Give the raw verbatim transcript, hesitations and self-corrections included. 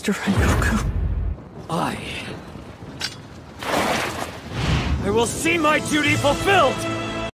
Master Rengoku. I... I will see my duty fulfilled!